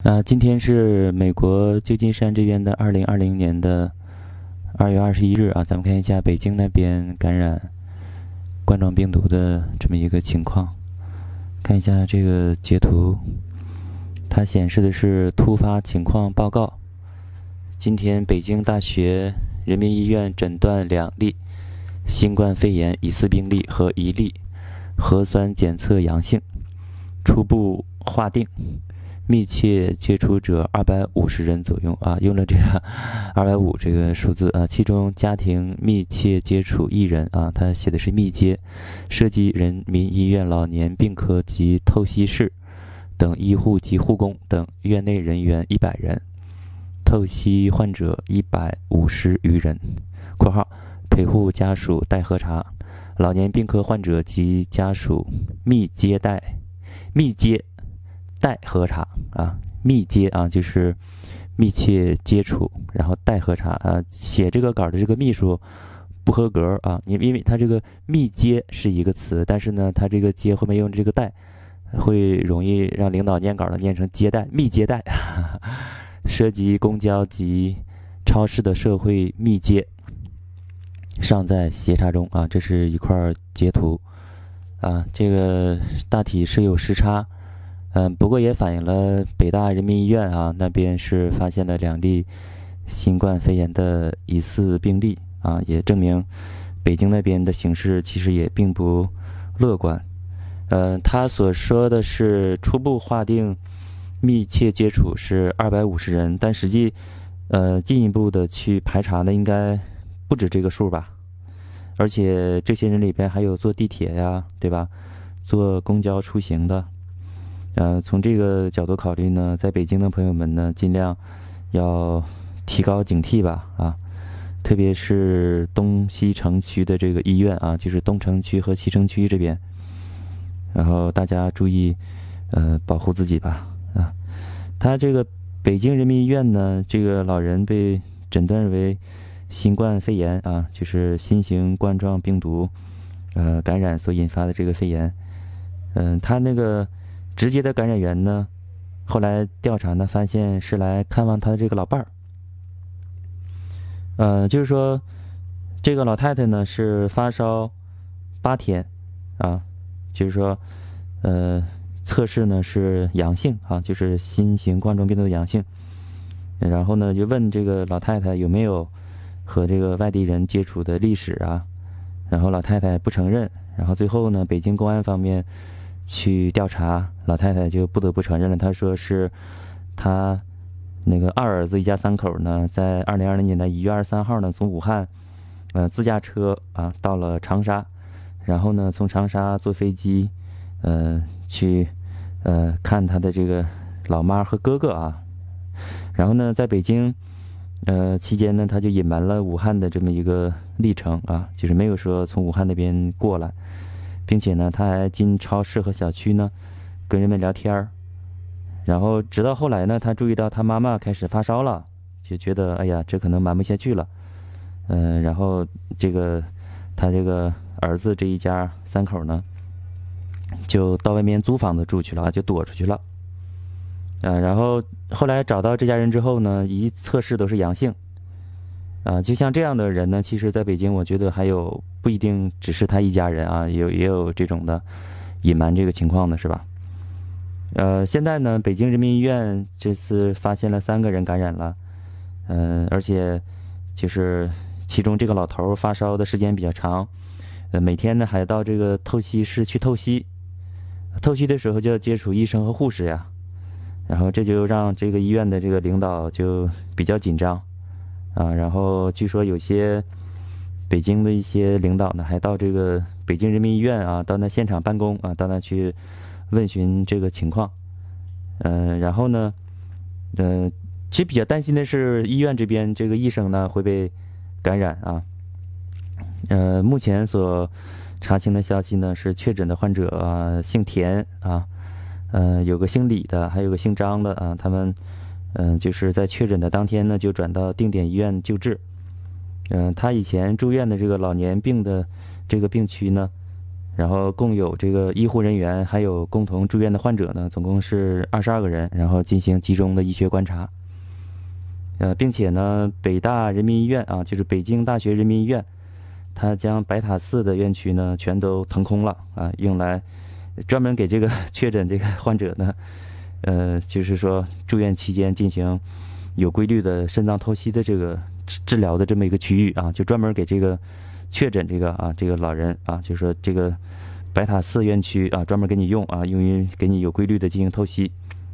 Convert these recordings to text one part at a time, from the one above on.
今天是美国旧金山这边的2020年的2月21日啊，咱们看一下北京那边感染冠状病毒的这么一个情况。看一下这个截图，它显示的是突发情况报告。今天北京大学人民医院诊断2例新冠肺炎疑似病例和1例核酸检测阳性，初步划定密切接触者250人左右啊，用了这个250这个数字啊，其中家庭密切接触1人啊，他写的是密接，涉及人民医院老年病科及透析室等医护及护工等院内人员100人，透析患者150余人（括号陪护家属待核查），老年病科患者及家属密接待核查啊，密接啊就是密切接触，然后待核查啊。写这个稿的这个秘书不合格啊，因为他这个密接是一个词，但是呢，他这个接后面用这个待，会容易让领导念稿的念成接待，密接待，涉及公交及超市的社会密接，尚在协查中啊。这是一块截图啊，这个大体是有时差。不过也反映了北大人民医院啊那边是发现了2例新冠肺炎的疑似病例啊，也证明北京那边的形势其实也并不乐观。他所说的是初步划定密切接触是250人，但实际进一步的去排查呢，应该不止这个数吧？而且这些人里边还有坐地铁呀，对吧？坐公交出行的。从这个角度考虑呢，在北京的朋友们呢，尽量要提高警惕吧啊，特别是东西城区的这个医院啊，就是东城区和西城区这边，然后大家注意保护自己吧啊。他这个北京人民医院呢，这个老人被诊断为新冠肺炎啊，就是新型冠状病毒感染所引发的这个肺炎。他那个直接的感染源呢，后来调查呢，发现是来看望他的这个老伴儿。就是说，这个老太太呢是发烧8天，啊，就是说，测试呢是阳性啊，就是新型冠状病毒的阳性。然后呢就问这个老太太有没有和这个外地人接触的历史啊，然后老太太不承认，然后最后呢，北京公安方面去调查，老太太就不得不承认了。她说是她那个2儿子一家3口呢，在2020年的1月23号呢，从武汉自驾车啊到了长沙，然后呢从长沙坐飞机去看他的这个老妈和哥哥啊，然后呢在北京期间呢，他就隐瞒了武汉的这么一个历程啊，就是没有说从武汉那边过来。并且呢，他还进超市和小区呢，跟人们聊天儿。然后直到后来呢，他注意到他妈妈开始发烧了，就觉得哎呀，这可能瞒不下去了。然后他这个儿子这一家3口呢，就到外面租房子住去了，就躲出去了。然后后来找到这家人之后呢，一测试都是阳性。就像这样的人呢，其实在北京，我觉得还有不一定只是他一家人啊，也有这种的隐瞒这个情况的，是吧？现在呢，北京人民医院这次发现了3个人感染了，而且就是其中这个老头发烧的时间比较长，每天呢还到这个透析室去透析，透析的时候就要接触医生和护士呀，然后这就让这个医院的这个领导就比较紧张。然后据说有些北京的一些领导呢，还到这个北京人民医院啊，到那现场办公啊，到那去问询这个情况。然后呢，其实比较担心的是医院这边这个医生呢会被感染啊。目前所查清的消息呢是确诊的患者姓田啊，有个姓李的，还有个姓张的啊，他们。就是在确诊的当天呢，就转到定点医院救治。他以前住院的这个老年病的这个病区呢， 然后共有这个医护人员还有共同住院的患者呢，总共是22个人，然后进行集中的医学观察。并且呢，北大人民医院啊，就是北京大学人民医院，它将白塔寺的院区呢全都腾空了啊，用来专门给这个确诊这个患者呢，就是说住院期间进行有规律的肾脏透析的这个治疗的这么一个区域啊，就专门给这个确诊这个老人啊，就说这个白塔寺院区啊，专门给你用啊，用于给你有规律的进行透析。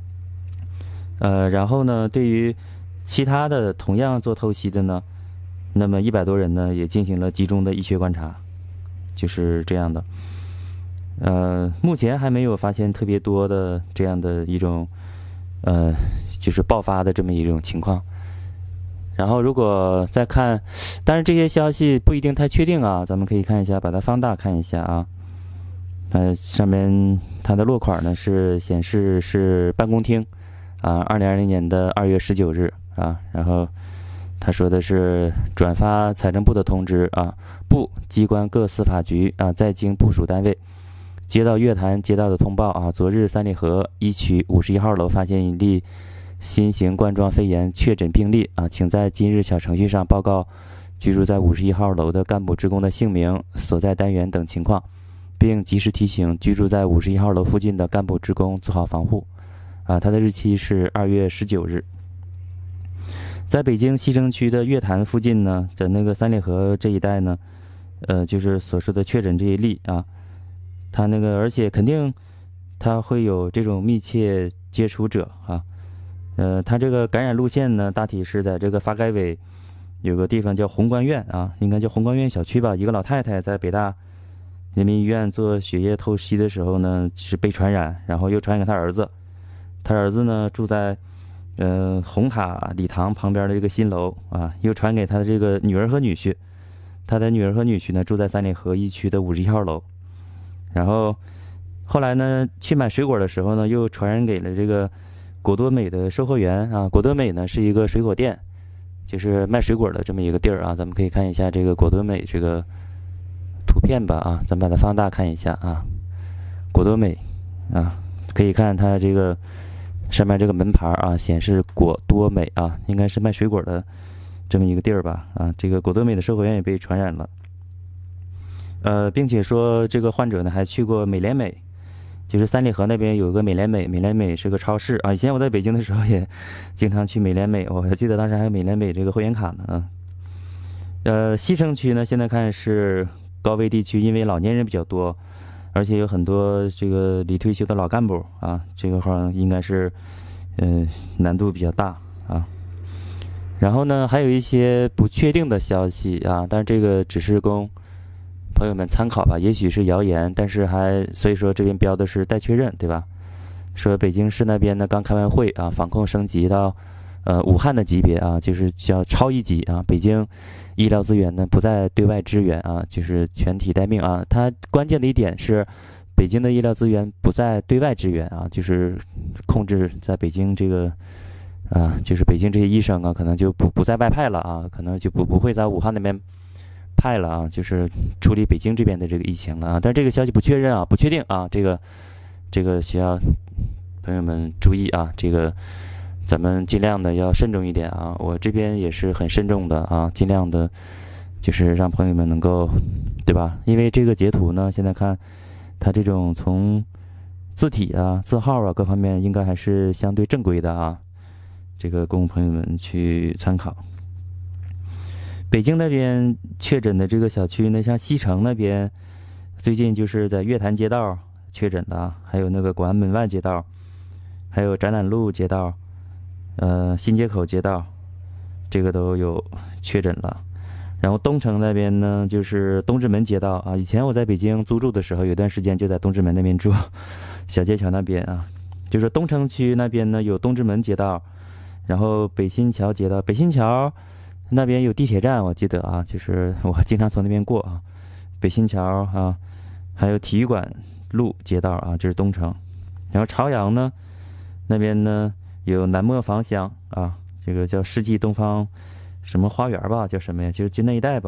然后呢，对于其他的同样做透析的呢，那么100多人呢也进行了集中的医学观察，就是这样的。目前还没有发现特别多的这样的一种就是爆发的这么一种情况。然后如果再看，但是这些消息不一定太确定啊，咱们可以看一下，把它放大看一下啊。上面它的落款呢是显示是办公厅啊，2020年的2月19日啊，然后他说的是转发财政部的通知啊，部机关各司法局啊，在京部属单位接到乐坛接到的通报啊，昨日三里河一区51号楼发现一例新型冠状肺炎确诊病例啊，请在今日小程序上报告居住在51号楼的干部职工的姓名、所在单元等情况，并及时提醒居住在51号楼附近的干部职工做好防护。它的日期是2月19日。在北京西城区的乐坛附近呢，在那个三里河这一带呢，就是所说的确诊这一例啊，他那个而且肯定他会有这种密切接触者啊，他这个感染路线呢，大体是在这个发改委有个地方叫红关院啊，应该叫红关院小区吧，一个老太太在北大人民医院做血液透析的时候呢，是被传染，然后又传染给他儿子。他儿子呢住在红塔礼堂旁边的这个新楼啊，又传给他的这个女儿和女婿。他的女儿和女婿呢住在三里河一区的51号楼。然后后来呢去买水果的时候呢，又传染给了这个果多美的售货员啊。果多美呢是一个水果店，就是卖水果的这么一个地儿啊。咱们可以看一下这个果多美这个图片吧啊，咱们把它放大看一下啊。果多美啊，可以看它这个上面这个门牌啊，显示果多美啊，应该是卖水果的这么一个地儿吧啊。这个果多美的售货员也被传染了，并且说这个患者呢还去过美廉美，就是三里河那边有个美廉美，美廉美是个超市啊。以前我在北京的时候也经常去美廉美，我还记得当时还有美廉美这个会员卡呢啊。西城区呢现在看是高危地区，因为老年人比较多，而且有很多这个离退休的老干部啊，这个话应该是难度比较大啊。然后呢还有一些不确定的消息啊，但是这个只是供朋友们参考吧，也许是谣言，但是所以说这边标的是待确认，对吧？说北京市那边呢刚开完会啊，防控升级到武汉的级别啊，就是叫超一级啊。北京医疗资源呢不再对外支援啊，就是全体待命啊。它关键的一点是，北京的医疗资源不再对外支援啊，就是控制在北京这个就是北京这些医生啊，可能就不再外派了啊，可能就不会在武汉那边派了啊，就是处理北京这边的这个疫情了啊。但这个消息不确认啊，不确定啊，这个需要朋友们注意啊，这个咱们尽量的要慎重一点啊。我这边也是很慎重的啊，尽量的就是让朋友们能够，对吧？因为这个截图呢，现在看它这种从字体啊、字号啊各方面应该还是相对正规的啊，这个供朋友们去参考。北京那边确诊的这个小区呢，像西城那边最近就是在月坛街道确诊的，还有那个广安门外街道，还有展览路街道，新街口街道，这个都有确诊了。然后东城那边呢，就是东直门街道啊。以前我在北京租住的时候，有段时间就在东直门那边住，小街桥那边啊。就是东城区那边呢有东直门街道，然后北新桥街道，北新桥那边有地铁站，我记得啊，就是我经常从那边过啊。北新桥啊，还有体育馆路街道啊，这是东城。然后朝阳呢，那边呢有南磨坊乡啊，这个叫世纪东方什么花园吧，叫什么呀？就那一带吧。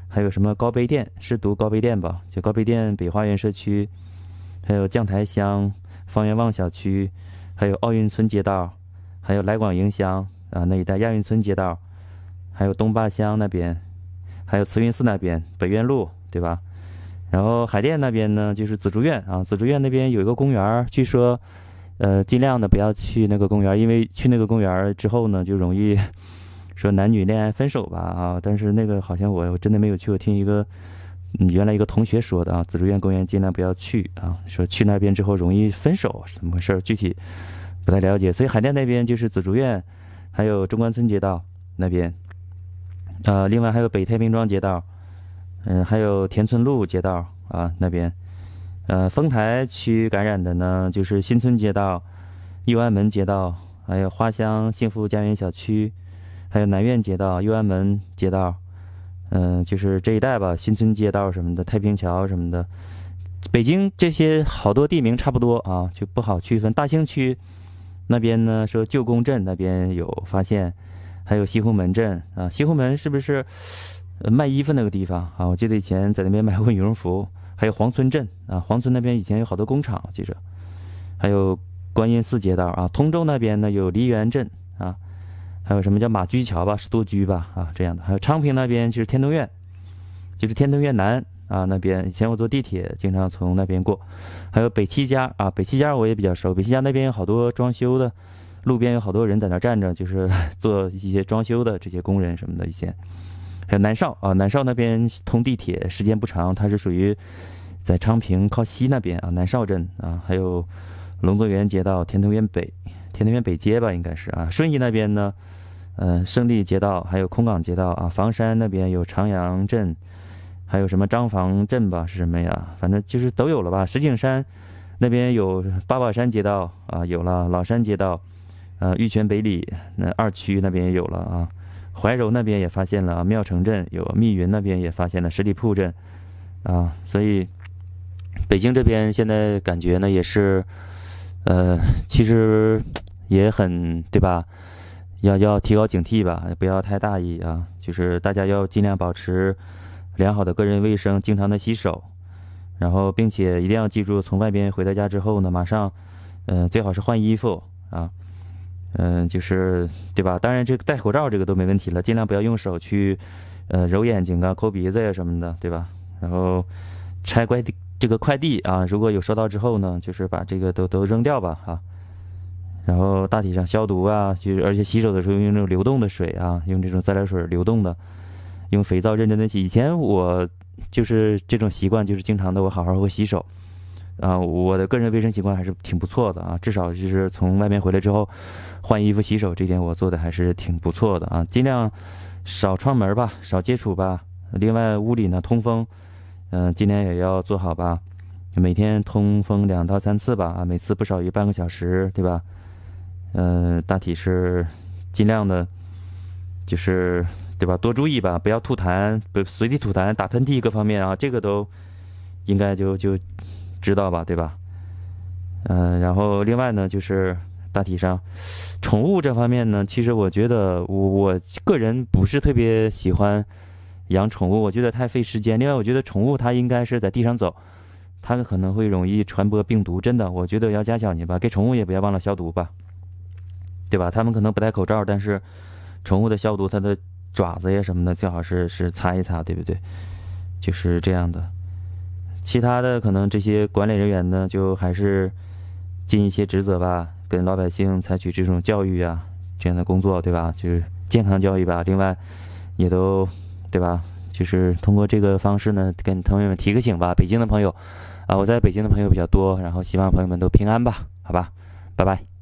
还有什么高碑店，是读高碑店吧？就高碑店北花园社区，还有将台乡方圆望小区，还有奥运村街道，还有来广营乡啊那一带亚运村街道，还有东坝乡那边，还有慈云寺那边北苑路，对吧？然后海淀那边呢，就是紫竹院啊，紫竹院那边有一个公园，据说，尽量的不要去那个公园，因为去那个公园之后呢，就容易说男女恋爱分手吧啊。但是那个好像我真的没有去，我听一个原来一个同学说的啊，紫竹院公园尽量不要去啊，说去那边之后容易分手，怎么回事？具体不太了解。所以海淀那边就是紫竹院，还有中关村街道那边，另外还有北太平庄街道。还有田村路街道啊那边，丰台区感染的呢，就是新村街道、右安门街道，还有花乡幸福家园小区，还有南苑街道、右安门街道，就是这一带吧，新村街道什么的，太平桥什么的。北京这些好多地名差不多啊，就不好区分。大兴区那边呢，说旧宫镇那边有发现，还有西红门镇啊，西红门是不是？卖衣服那个地方啊，我记得以前在那边买过羽绒服。还有黄村镇啊，黄村那边以前有好多工厂，我记着。还有观音寺街道啊，通州那边呢有梨园镇啊，还有什么叫马驹桥吧，是多居吧啊这样的。还有昌平那边就是天通苑，就是天通苑南啊那边，以前我坐地铁经常从那边过。还有北七家啊，北七家我也比较熟，北七家那边有好多装修的，路边有好多人在那站着，就是做一些装修的这些工人什么的一些。还有南少啊，南少那边通地铁时间不长，它是属于在昌平靠西那边啊，南少镇啊，还有龙泽园街道、天通苑北、天通苑北街吧，应该是啊。顺义那边呢，胜利街道，还有空港街道啊。房山那边有长阳镇，还有什么张房镇吧，是什么呀？反正就是都有了吧。石景山那边有八宝山街道啊，有了老山街道，玉泉北里那2区那边也有了啊。怀柔那边也发现了啊，庙城镇有，密云那边也发现了十里铺镇，啊，所以北京这边现在感觉呢也是，其实也很对吧？要提高警惕吧，不要太大意啊。就是大家要尽量保持良好的个人卫生，经常的洗手，然后并且一定要记住，从外边回到家之后呢，马上，最好是换衣服啊。就是对吧？当然，这个戴口罩这个都没问题了，尽量不要用手去，揉眼睛啊、抠鼻子呀、什么的，对吧？然后拆这个快递啊，如果有收到之后呢，就是把这个都扔掉吧啊。然后大体上消毒啊，就是而且洗手的时候用这种流动的水啊，用这种自来水流动的，用肥皂认真的洗。以前我就是这种习惯，就是经常的我好好会洗手。我的个人卫生习惯还是挺不错的啊，至少就是从外面回来之后，换衣服、洗手这点我做的还是挺不错的啊。尽量少串门吧，少接触吧。另外屋里呢通风，尽量也要做好吧，每天通风2到3次吧啊，每次不少于半个小时，对吧？大体是尽量的，就是对吧？多注意吧，不要吐痰，不随地吐痰、打喷嚏各方面啊，这个都应该就知道吧，对吧？然后另外呢，就是大体上，宠物这方面呢，其实我觉得我个人不是特别喜欢养宠物，我觉得太费时间。另外，我觉得宠物它应该是在地上走，它可能会容易传播病毒。真的，我觉得要加小心吧，给宠物也不要忘了消毒吧，对吧？他们可能不戴口罩，但是宠物的消毒，它的爪子呀什么的，最好是擦一擦，对不对？就是这样的。其他的可能这些管理人员呢，就还是尽一些职责吧，跟老百姓采取这种教育啊这样的工作，对吧？就是健康教育吧。另外，也都对吧？就是通过这个方式呢，跟朋友们提个醒吧。北京的朋友，我在北京的朋友比较多，然后希望朋友们都平安吧，好吧，拜拜。